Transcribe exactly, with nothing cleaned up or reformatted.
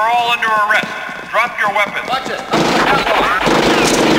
are all under arrest. Drop your weapons. Watch it. Up the catwalk.